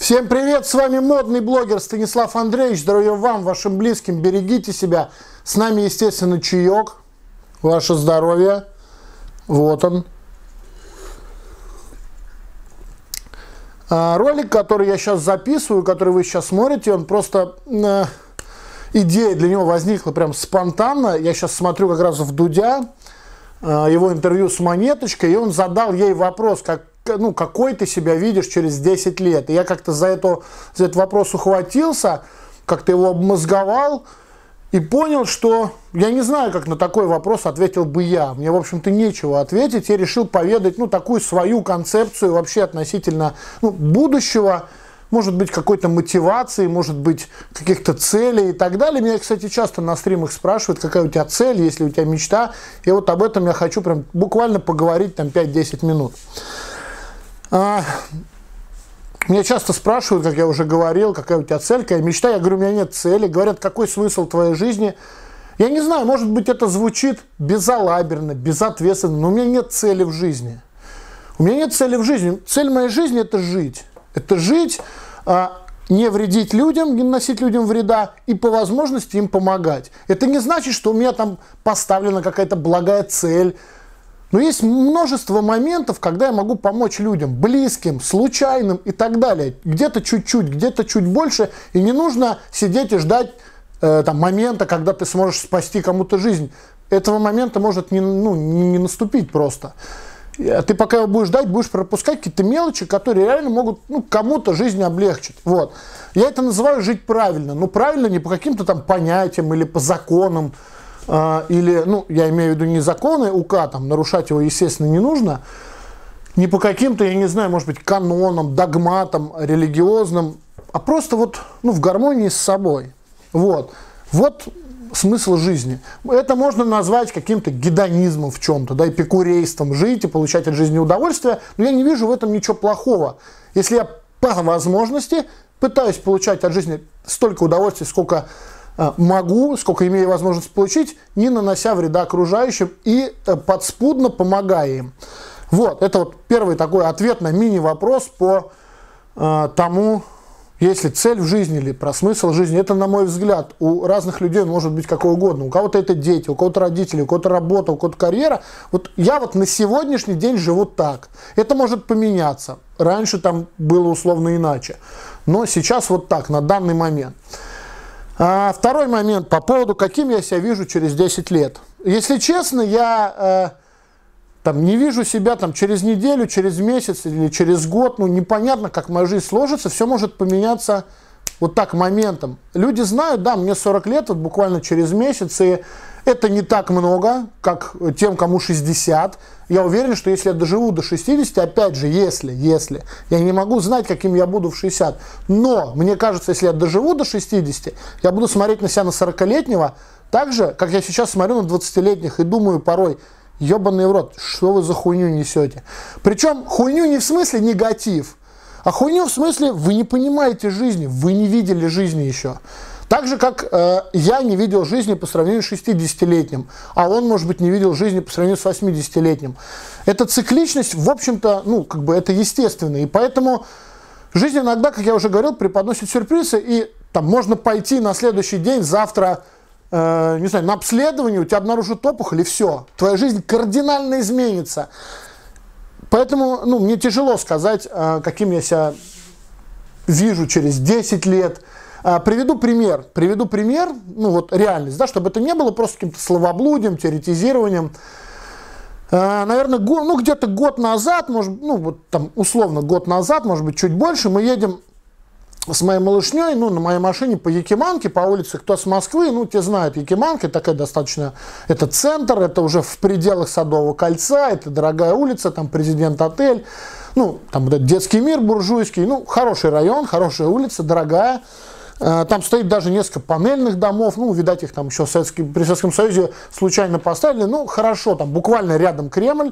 Всем привет, с вами модный блогер Станислав Андреевич. Здоровья вам, вашим близким, берегите себя. С нами, естественно, чаек, ваше здоровье. Вот он. Ролик, который я сейчас записываю, который вы сейчас смотрите, он просто... идея для него возникла прям спонтанно. Я сейчас смотрю как раз в Дудя, его интервью с Монеточкой, и он задал ей вопрос, какой ты себя видишь через 10 лет. И я как-то за этот вопрос ухватился, как-то его обмозговал и понял, что я не знаю, как на такой вопрос ответил бы я. Мне, в общем-то, нечего ответить. Я решил поведать такую свою концепцию вообще относительно будущего, может быть, какой-то мотивации, может быть, каких-то целей и так далее. Меня, кстати, часто на стримах спрашивают, какая у тебя цель, есть ли у тебя мечта. И вот об этом я хочу прям буквально поговорить там 5-10 минут. Меня часто спрашивают, как я уже говорил, какая у тебя цель, какая мечта. Я говорю, у меня нет цели. Говорят, какой смысл твоей жизни? Я не знаю, может быть, это звучит безалаберно, безответственно, но у меня нет цели в жизни. У меня нет цели в жизни. Цель моей жизни – это жить. Это жить, не вредить людям, не наносить людям вреда и по возможности им помогать. Это не значит, что у меня там поставлена какая-то благая цель. Но есть множество моментов, когда я могу помочь людям, близким, случайным и так далее. Где-то чуть-чуть, где-то чуть больше. И не нужно сидеть и ждать момента, когда ты сможешь спасти кому-то жизнь. Этого момента может не наступить просто. Ты пока его будешь ждать, будешь пропускать какие-то мелочи, которые реально могут кому-то жизнь облегчить. Вот. Я это называю жить правильно. Но правильно не по каким-то там понятиям или по законам. Или, я имею в виду не законы УК, нарушать его, естественно, не нужно. Не по каким-то, я не знаю, может быть, канонам, догматам, религиозным. А просто в гармонии с собой. Вот смысл жизни. Это можно назвать каким-то гедонизмом в чем-то, эпикурейством, жить и получать от жизни удовольствие, но я не вижу в этом ничего плохого. Если я по возможности пытаюсь получать от жизни столько удовольствия, сколько могу, сколько имею возможность получить, не нанося вреда окружающим и подспудно помогая им. Это первый такой ответ на мини-вопрос по тому, есть ли цель в жизни или про смысл жизни. Это, на мой взгляд, у разных людей может быть какой угодно. У кого-то это дети, у кого-то родители, у кого-то работа, у кого-то карьера. Я на сегодняшний день живу так. Это может поменяться. Раньше там было условно иначе. Но сейчас так, на данный момент. Второй момент по поводу, каким я себя вижу через 10 лет. Если честно, я не вижу себя через неделю, через месяц или через год. Непонятно, как моя жизнь сложится. Все может поменяться так моментом. Люди знают, мне 40 лет, буквально через месяц. И это не так много, как тем, кому 60. Я уверен, что если я доживу до 60, опять же, если, я не могу знать, каким я буду в 60. Но, мне кажется, если я доживу до 60, я буду смотреть на себя на 40-летнего так же, как я сейчас смотрю на 20-летних и думаю порой, ебаный в рот, что вы за хуйню несете? Причем хуйню не в смысле негатив, а хуйню в смысле вы не понимаете жизни, вы не видели жизни еще. Так же, как я не видел жизни по сравнению с 60-летним, а он, может быть, не видел жизни по сравнению с 80-летним. Эта цикличность, в общем-то, это естественно. И поэтому жизнь иногда, как я уже говорил, преподносит сюрпризы, и можно пойти на следующий день, завтра, не знаю, на обследование, у тебя обнаружат опухоль, и все. Твоя жизнь кардинально изменится. Поэтому, мне тяжело сказать, каким я себя вижу через 10 лет. Приведу пример, реальность, чтобы это не было просто каким-то словоблудием, теоретизированием. Наверное, где-то год назад, условно год назад, может быть, чуть больше, мы едем с моей малышней, на моей машине по Якиманке, по улице, кто с Москвы, те знают, Якиманка такая достаточно, это центр, это уже в пределах Садового кольца, это дорогая улица, там Президент-отель, детский мир буржуйский, хороший район, хорошая улица, дорогая. Там стоит даже несколько панельных домов, видать, их еще при Советском Союзе случайно поставили, хорошо, там буквально рядом Кремль.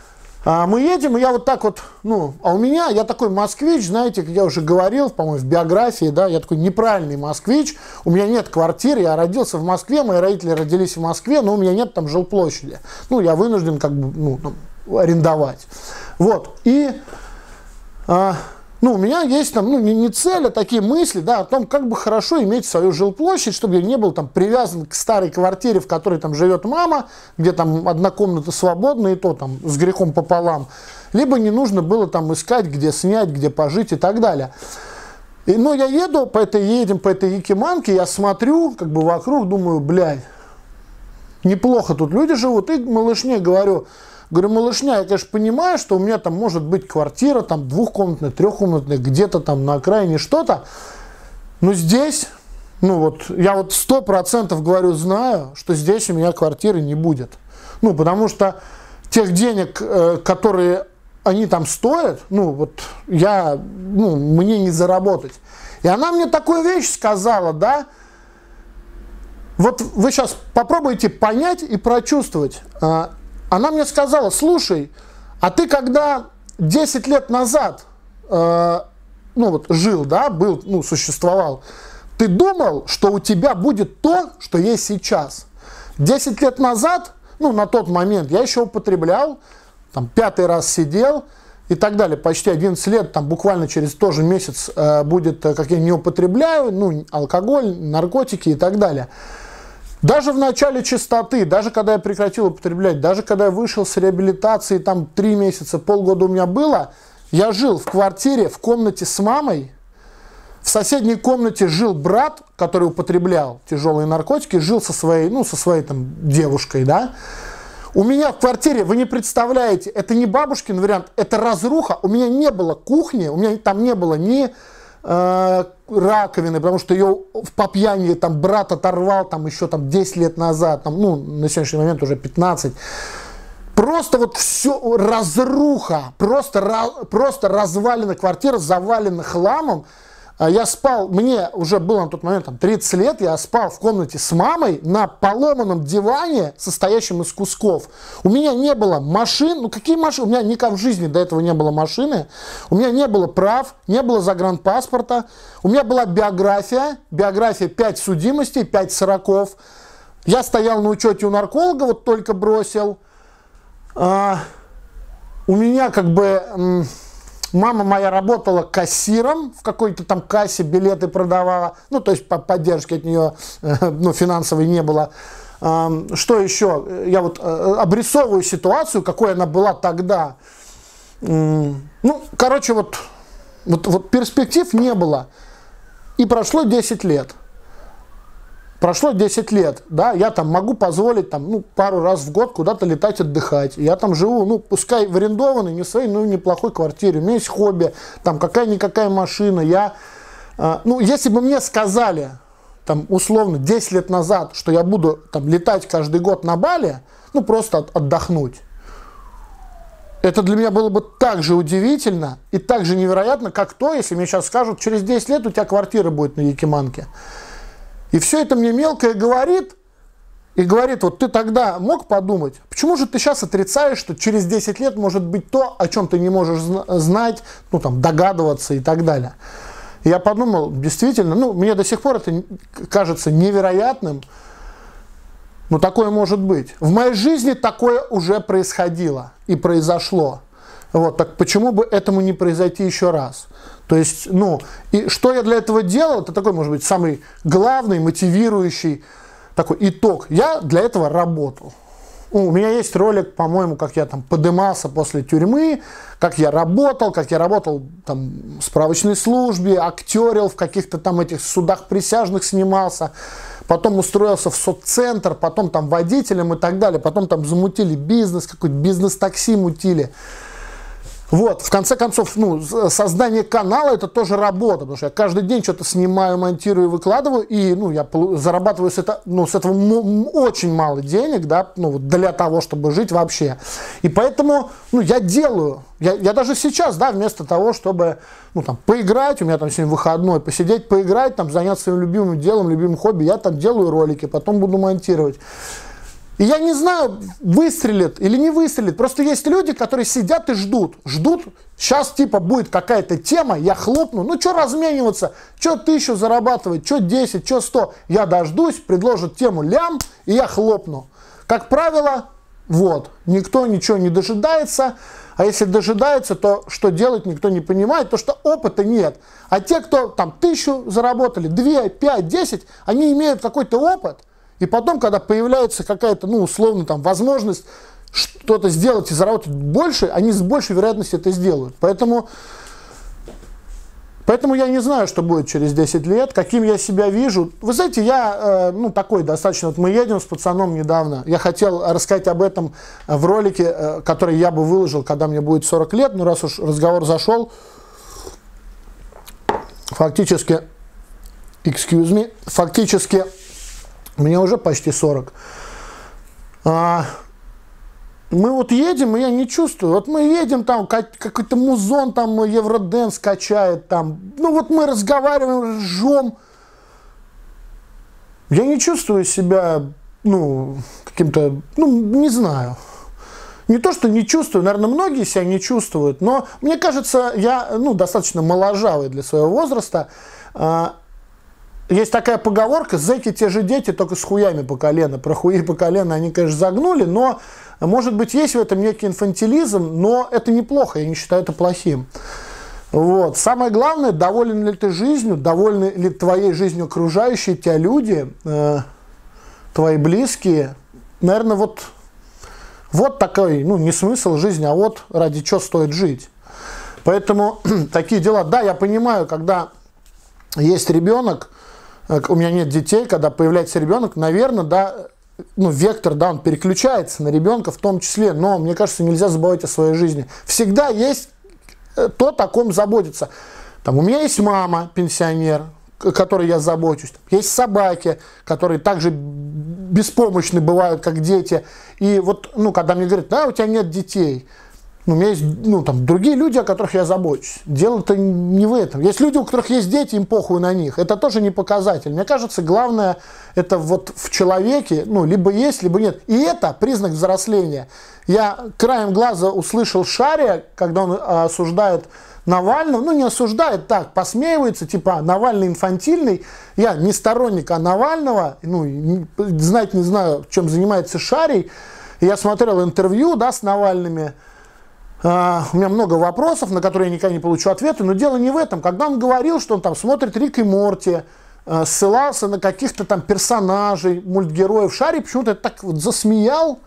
Мы едем, и я а у меня, я такой москвич, знаете, как я уже говорил, по-моему, в биографии, я такой неправильный москвич, у меня нет квартиры, я родился в Москве, мои родители родились в Москве, но у меня нет там жилплощади, я вынужден арендовать. И Ну, у меня есть там, ну, не цель, а такие мысли, да, о том, как бы хорошо иметь свою жилплощадь, чтобы я не был там привязан к старой квартире, в которой там живет мама, где там одна комната свободна, и то там с грехом пополам. Либо не нужно было там искать, где снять, где пожить и так далее. Но я едем по этой Якиманке, я смотрю как бы вокруг, думаю, блядь, неплохо тут люди живут. И малышне говорю, малышня, я, конечно, понимаю, что у меня там может быть квартира, там двухкомнатная, трехкомнатная, где-то там на окраине что-то. Но здесь, ну вот, я вот 100% говорю, знаю, что здесь у меня квартиры не будет. Ну, потому что тех денег, которые они там стоят, ну, вот, мне не заработать. И она мне такую вещь сказала, да, вот вы сейчас попробуйте понять и прочувствовать. Она мне сказала, слушай, а ты когда 10 лет назад жил, да, существовал, ты думал, что у тебя будет то, что есть сейчас? 10 лет назад, на тот момент я еще употреблял, там, 5-й раз сидел и так далее, почти 11 лет, там, буквально через тоже месяц будет, как я не употребляю, алкоголь, наркотики и так далее. Даже в начале чистоты, даже когда я прекратил употреблять, даже когда я вышел с реабилитации, там 3 месяца, полгода у меня было, я жил в квартире, в комнате с мамой, в соседней комнате жил брат, который употреблял тяжелые наркотики, жил со своей там девушкой, да. У меня в квартире, вы не представляете, это не бабушкин вариант, это разруха, у меня не было кухни, у меня там не было ни раковины, потому что ее по пьяни там брат оторвал там еще там 10 лет назад, там, на сегодняшний момент уже 15. Просто вот все разруха, просто развалена квартира, завалена хламом. Я спал, мне уже было на тот момент там 30 лет, я спал в комнате с мамой на поломанном диване, состоящем из кусков. У меня не было машин, какие машины? У меня никак в жизни до этого не было машины, у меня не было прав, не было загранпаспорта, у меня была биография 5 судимостей, 5 сроков. Я стоял на учете у нарколога, вот только бросил. У меня как бы... Мама моя работала кассиром в какой-то там кассе, билеты продавала, то есть поддержки от нее финансовой не было. Что еще? Я вот обрисовываю ситуацию, какой она была тогда. Короче, вот перспектив не было. И прошло 10 лет. Прошло 10 лет, да, я там могу позволить там, пару раз в год куда-то летать отдыхать. Я там живу, пускай в арендованной, не своей, но в неплохой квартире. У меня есть хобби, там какая-никакая машина. Если бы мне сказали, там, условно, 10 лет назад, что я буду там летать каждый год на Бали, просто отдохнуть. Это для меня было бы так же удивительно и так же невероятно, как то, если мне сейчас скажут, через 10 лет у тебя квартира будет на Якиманке. И все это мне мелкое говорит, вот ты тогда мог подумать, почему же ты сейчас отрицаешь, что через 10 лет может быть то, о чем ты не можешь знать, догадываться и так далее. И я подумал, действительно, мне до сих пор это кажется невероятным, но такое может быть. В моей жизни такое уже происходило и произошло. Вот, так почему бы этому не произойти еще раз? То есть, и что я для этого делал, это такой, может быть, самый главный, мотивирующий такой итог. Я для этого работал. У меня есть ролик, по-моему, как я там подымался после тюрьмы, как я работал там в справочной службе, актерил в каких-то там этих судах присяжных снимался, потом устроился в соццентр, потом там водителем и так далее, потом там замутили бизнес, какой-то бизнес-такси мутили. Вот, в конце концов, создание канала — это тоже работа, потому что я каждый день что-то снимаю, монтирую, выкладываю, и, я зарабатываю с этого очень мало денег, да, для того, чтобы жить вообще. И поэтому, я делаю, я даже сейчас, да, вместо того, чтобы, поиграть, у меня там сегодня выходной, посидеть, поиграть, там, заняться своим любимым делом, любимым хобби, я там делаю ролики, потом буду монтировать. И я не знаю, выстрелит или не выстрелит. Просто есть люди, которые сидят и ждут. Сейчас типа будет какая-то тема, я хлопну. Что размениваться? Что 1000 зарабатывать? Что 10? Что 100? Я дождусь, предложат тему лям, и я хлопну. Как правило, Вот. Никто ничего не дожидается, а если дожидается, то что делать никто не понимает, потому что опыта нет. А те, кто там 1000 заработали, 2, 5, 10, они имеют какой-то опыт, и потом, когда появляется какая-то, ну, условно, там, возможность что-то сделать и заработать больше, они с большей вероятностью это сделают. Поэтому я не знаю, что будет через 10 лет, каким я себя вижу. Вы знаете, я, ну, такой достаточно, вот мы едем с пацаном недавно, я хотел рассказать об этом в ролике, который я бы выложил, когда мне будет 40 лет, но раз уж разговор зашел, фактически, фактически мне уже почти 40. Мы вот едем, и я не чувствую. Вот мы едем, там какой-то музон, там Евроденс качает, там. Ну вот мы разговариваем, ржем. Я не чувствую себя, ну, каким-то, ну, не знаю. Не то, что не чувствую, наверное, многие себя не чувствуют, но мне кажется, я, ну, достаточно моложавый для своего возраста. Есть такая поговорка: зэки те же дети, только с хуями по колено. Про хуи по колено они, конечно, загнули, но, может быть, есть в этом некий инфантилизм, но это неплохо, я не считаю это плохим. Вот. Самое главное, доволен ли ты жизнью, довольны ли твоей жизнью окружающие тебя люди, твои близкие. Наверное, вот такой, ну, не смысл жизни, а вот ради чего стоит жить. Поэтому такие дела. Да, я понимаю, когда есть ребенок, у меня нет детей, когда появляется ребенок, наверное, да, ну, вектор, да, он переключается на ребенка в том числе, но, мне кажется, нельзя забывать о своей жизни. Всегда есть тот, о ком заботиться. Там, у меня есть мама, пенсионер, о которой я забочусь. Есть собаки, которые также беспомощны бывают, как дети. И вот, ну, когда мне говорят: да, у тебя нет детей, у меня есть, ну, там, другие люди, о которых я забочусь. Дело-то не в этом. Есть люди, у которых есть дети, им похуй на них. Это тоже не показатель. Мне кажется, главное, это вот в человеке, ну, либо есть, либо нет. И это признак взросления. Я краем глаза услышал Шария, когда он осуждает Навального, ну, не осуждает, так, посмеивается, типа, Навальный инфантильный. Я не сторонник Навального, ну, знать не знаю, чем занимается Шарий. Я смотрел интервью, да, с Навальными. У меня много вопросов, на которые я никогда не получу ответы, но дело не в этом. Когда он говорил, что он там смотрит Рик и Морти, ссылался на каких-то там персонажей, мультгероев, Шарий почему-то так вот засмеял.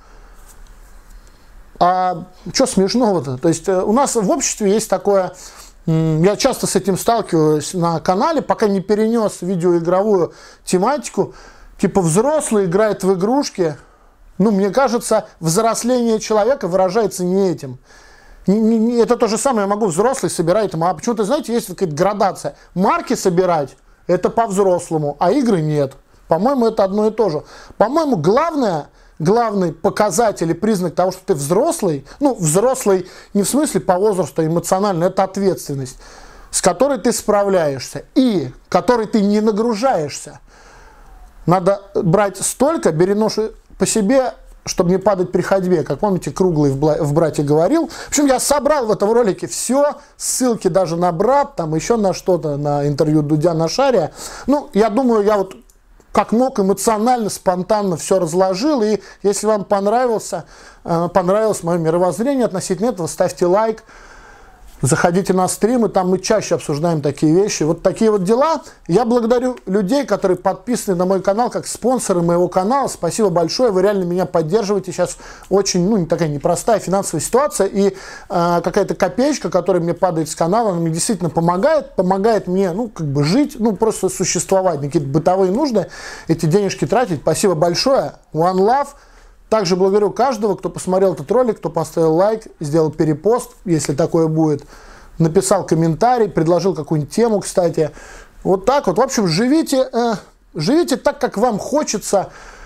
А что смешного-то? То есть у нас в обществе есть такое, я часто с этим сталкиваюсь на канале, пока не перенес видеоигровую тематику, типа взрослый играет в игрушки. Ну, мне кажется, взросление человека выражается не этим. Это то же самое, я могу взрослый собирать, а почему-то, знаете, есть какая-то градация. Марки собирать — это по-взрослому, а игры нет. По-моему, это одно и то же. По-моему, главный показатель и признак того, что ты взрослый, ну, взрослый не в смысле по возрасту, а эмоционально, это ответственность, с которой ты справляешься и которой ты не нагружаешься. Надо брать столько, бери нож по себе, чтобы не падать при ходьбе. Как помните, Круглый в «Брате» говорил. В общем, я собрал в этом ролике все, ссылки даже на «Брат», там еще на что-то, на интервью Дудя на Шария. Ну, я думаю, я вот как мог эмоционально, спонтанно все разложил. И если вам понравилось мое мировоззрение относительно этого, ставьте лайк. Заходите на стримы, там мы чаще обсуждаем такие вещи. Вот такие вот дела. Я благодарю людей, которые подписаны на мой канал, как спонсоры моего канала. Спасибо большое, вы реально меня поддерживаете. Сейчас очень, ну, такая непростая финансовая ситуация. И какая-то копеечка, которая мне падает с канала, она мне действительно помогает мне, ну, как бы жить, ну, просто существовать, на какие-то бытовые нужды, эти денежки тратить. Спасибо большое. One love. Также благодарю каждого, кто посмотрел этот ролик, кто поставил лайк, сделал перепост, если такое будет, написал комментарий, предложил какую-нибудь тему, кстати. Вот так вот. В общем, живите так, как вам хочется.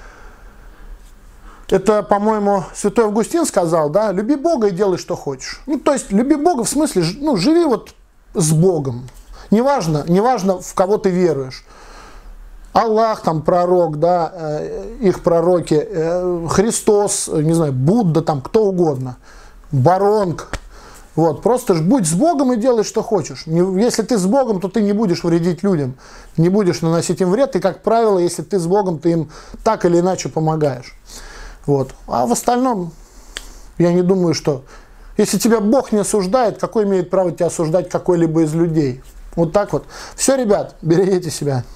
Это, по-моему, святой Августин сказал, да, люби Бога и делай, что хочешь. Ну, то есть, люби Бога в смысле, ну, живи вот с Богом. Неважно, в кого ты веруешь. Аллах, там, пророк, да, их пророки, Христос, не знаю, Будда, там, кто угодно, Баронг. Вот, просто будь с Богом и делай, что хочешь. Если ты с Богом, то ты не будешь вредить людям, не будешь наносить им вред. И, как правило, если ты с Богом, ты им так или иначе помогаешь. Вот. А в остальном Я не думаю, что... Если тебя Бог не осуждает, какой имеет право тебя осуждать какой-либо из людей? Вот так вот. Все, ребят, берегите себя.